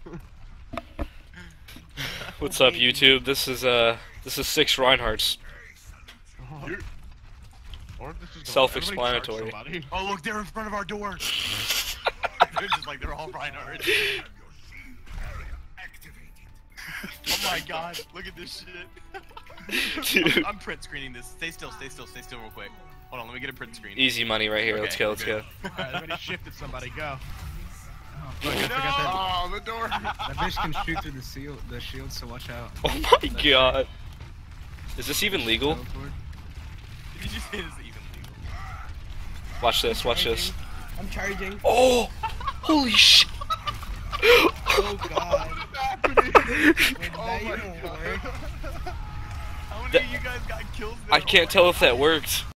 What's up, YouTube? This is 6 Reinhardts. Self-explanatory. Oh look, they're in front of our door. They're just like they're all Reinhardt. Oh my god, look at this shit. Dude. I'm print screening this. Stay still real quick. Hold on, let me get a print screen. Easy money right here. Okay, Let's go. Let's go. Alright, everybody shifted somebody, go. Look, I forgot that. Oh, the door. That bitch can shoot through the shield, so watch out. Oh my god. Is this even legal? Teleport. Did you say this is even legal? Watch this. Watch this. I'm charging. Oh! Holy shit! Oh god. Wait, did Oh that my even god. work? How many of you guys got kills there? I can't tell if that worked.